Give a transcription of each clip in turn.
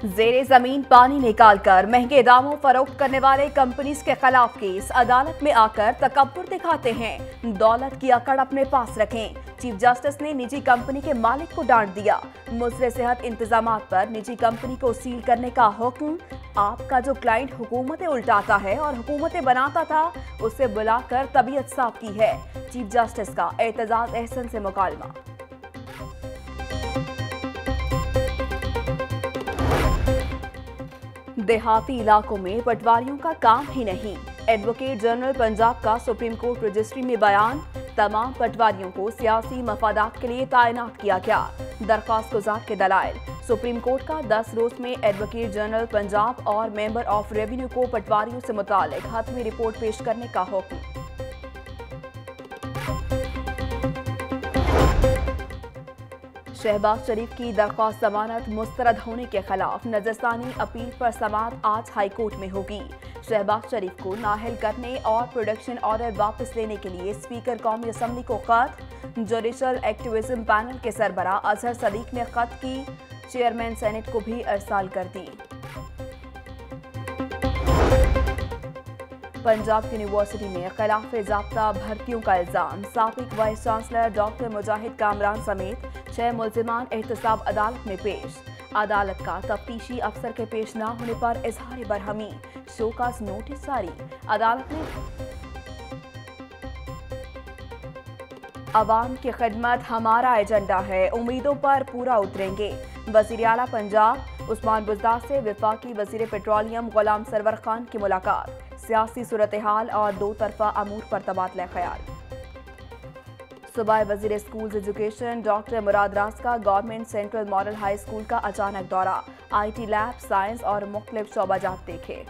जेरे जमीन पानी निकालकर महंगे दामों फरोख्त करने वाले कंपनीज के खिलाफ केस अदालत में आकर तकब्बुर दिखाते हैं। दौलत की अकड़ अपने पास रखें। चीफ जस्टिस ने निजी कंपनी के मालिक को डांट दिया। मुसरे सेहत इंतजामात पर निजी कंपनी को सील करने का हुक्म। आपका जो क्लाइंट हुकूमतें उल्टाता है और हुकूमतें बनाता था, उसे बुलाकर तबीयत साफ की है। चीफ जस्टिस का एतजाज एहसन से मुकालमा। देहाती इलाकों में पटवारियों का काम ही नहीं। एडवोकेट जनरल पंजाब का सुप्रीम कोर्ट रजिस्ट्री में बयान। तमाम पटवारियों को सियासी मफादात के लिए तैनात किया गया। दरख्वास्त गुजार के दलाइल। सुप्रीम कोर्ट का 10 रोज में एडवोकेट जनरल पंजाब और मेंबर ऑफ रेवेन्यू को पटवारियों से मुतालिक हतमी रिपोर्ट पेश करने का हुक्म। शहबाज शरीफ की दरख्वास्त जमानत मुस्तरद होने के खिलाफ नजरसानी अपील पर समाअत आज हाईकोर्ट में होगी। शहबाज शरीफ को नाअहल करने और प्रोडक्शन ऑर्डर वापस लेने के लिए स्पीकर कौमी असम्बली को खत। जुडिशल एक्टिविज्म पैनल के सरबराह अजहर सदीक ने खत की चेयरमैन सेनेट को भी अरसाल कर दी। पंजाब यूनिवर्सिटी में खिलाफ ज़ाब्ता भर्तियों का इल्जाम। साबिक vice chancellor doctor Mujahid Kamran समेत 6 मुल्जिमान एहतसाब अदालत में पेश। अदालत का तफ्तीशी अफसर के पेश न होने पर इजहार बरहमी। शोकास नोटिस जारी। अदालत ने अवाम की खिदमत हमारा एजेंडा है, उम्मीदों पर पूरा उतरेंगे। वज़ीर आला पंजाब उस्मान बुज़दार से वफाकी वज़ीर पेट्रोलियम गुलाम सरवर खान की मुलाकात। सियासी सूरत हाल और दो तरफा अमूर पर तबादला ख्याल। सूबाई वज़ीर school education doctor Murad Raj का government central model high school का अचानक दौरा। IT लैब, साइंस और मुख्तलिफ शोबाजात देखे।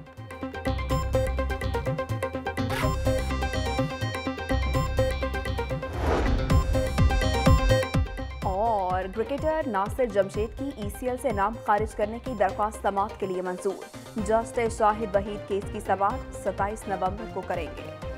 और क्रिकेटर नासिर जमशेद की ECL से नाम खारिज करने की दरख्वास्त समाअत के लिए मंजूर। जस्टिस शाहिद वहीद केस की समाअत 27 नवंबर को करेंगे।